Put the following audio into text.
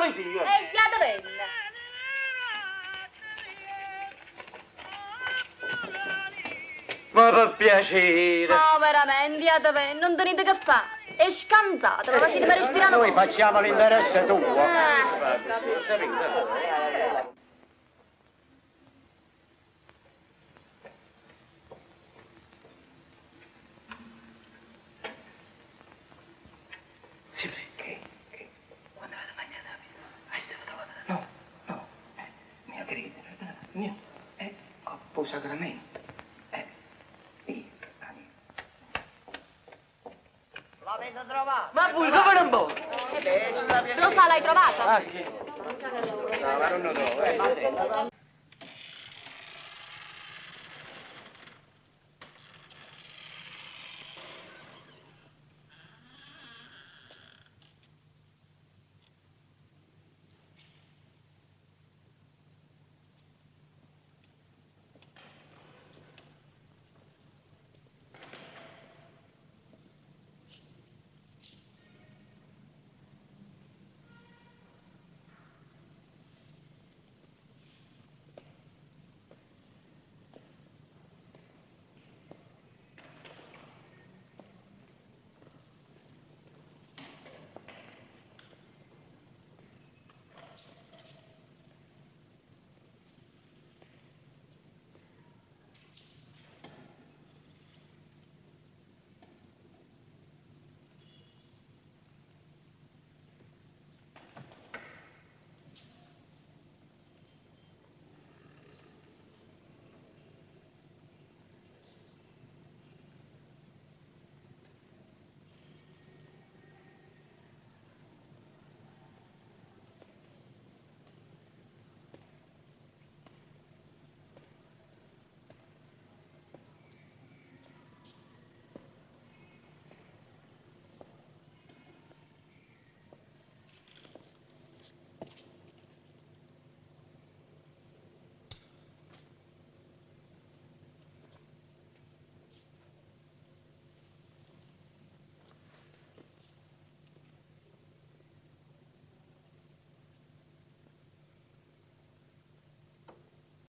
momenti. Già venne. Ma per piacere. No, veramente, già venne, non tenete che fare. È scansata, lo facete per respirare. Noi facciamo l'interesse tuo. Sì, che? Quando avete mangiato la pizza? Se lo trovate? No, mia querida, mio, coppo sacramento. L'avete trovato? Ma pure, come non può? Lo sa, l'hai trovato? Ah, che? No, ma non lo trovo,